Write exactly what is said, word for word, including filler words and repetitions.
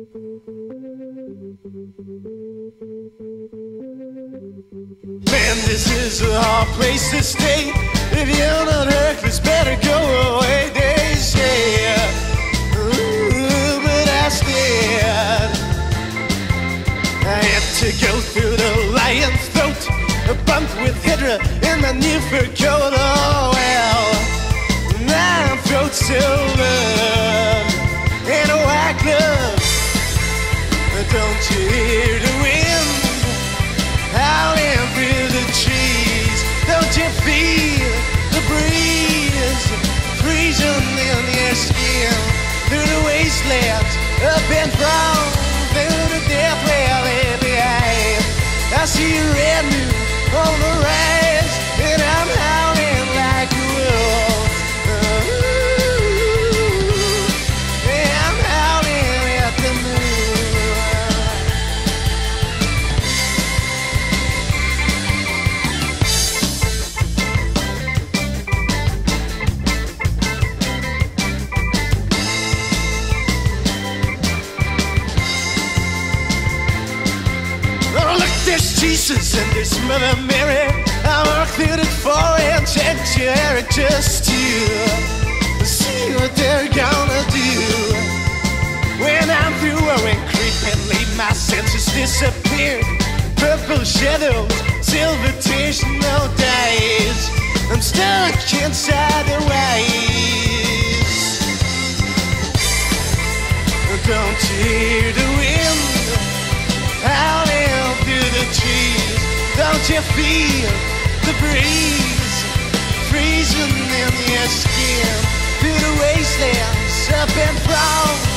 Man, this is a hard place to stay. If you're not reckless, better go away. They say, ooh, but I stared. I had to go through the lion's throat, a bump with Hydra in my new fur coat. Oh well, now I'm throat silver and a white glove. Don't you hear the wind howling through the trees? Don't you feel the breeze freezing in your skin? Through the wastelands, up and down, through the death valley behind. I see a red moon on the rise, and I'm howling like a wolf. Ooh, yeah, I'm howling at the moon. There's Jesus and there's Mother Mary. I work through the foreign sanctuary just to see what they're gonna do. When I'm through wearing creep and leave, my senses disappear. Purple shadows, silver tears, no days. I'm stuck inside the waves. Don't you hear the wind howling through the trees? Don't you feel the breeze freezing in your skin? Through the wastelands, up and down,